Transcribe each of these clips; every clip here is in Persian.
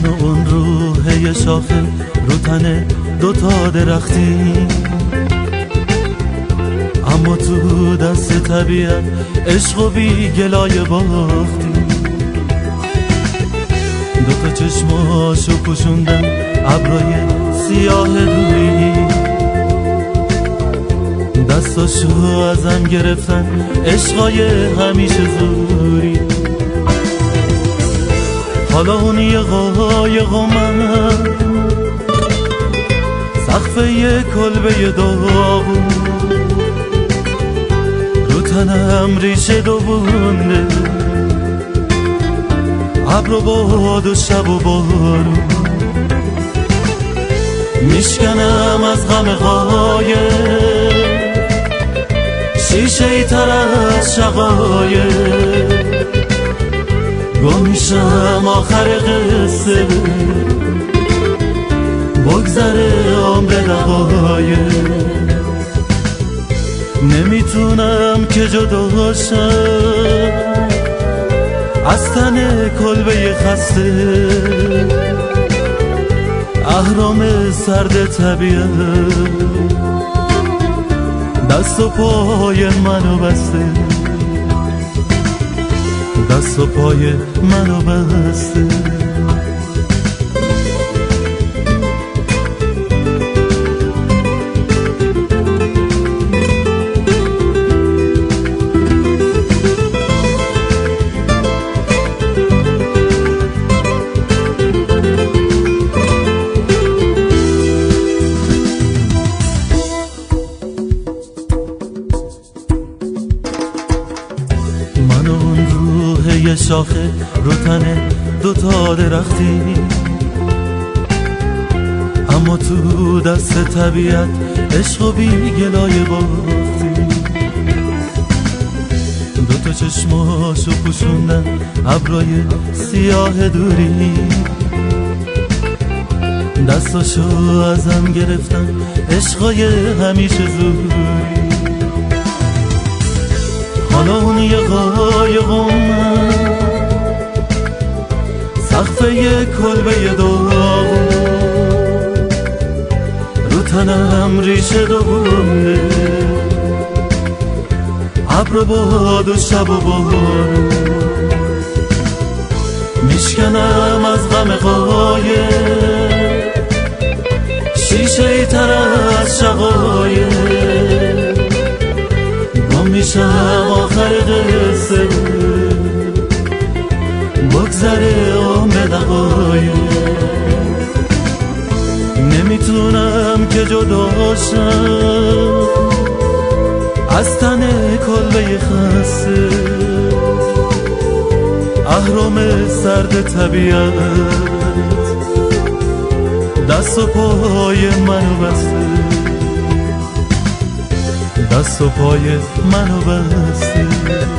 من و اون روح یه شاخه رو تن دوتا درختی، اما تو دست طبیعت عشق و بی گلای باختی. دوتا چشماشو پوشوندن ابرای سیاه دوری، دستاشو ازم گرفتن عشقای همیشه زوری. حالا اون یه قایق و من سقف یه کلبه داغون، رو تنم ریشه دوونده ابر و باد و شب و بارون. میشکنم از غم قایق شیشه ای تر از شقایق، گم میشم آخر قصه بگذره عمر دقایق. نمیتونم که جدا شم از تن کلبه خسته، اهرام سرد طبیعت دست و پای منو بسته، دست و پای منو بسته. یه شاخه رو تن دوتا درختی، اما تو دست طبیعت عشق و بی گلای باختی. دوتا چشماشو پوشوندن ابرای سیاه دوری، دستاشو ازم گرفتن عشقای همیشه زوری. حالا اون یه قایق و من سقف یه کلبه داغون، رو تنم ریشه دوونده ابر و باد و شب و بارون. میشکنم از غم قایق شیشه ای تر از شقایق، گم میشم آخر قصه بگذره عمر دقایق. نمیتونم که جدا شم از تن کلبه خسته، اهرام سرد طبیعت دست و پای منو بسته، دست و پای منو بسته،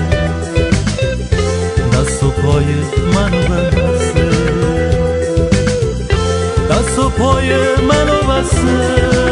دست و پای منو بسته، دست و پای منو بسته.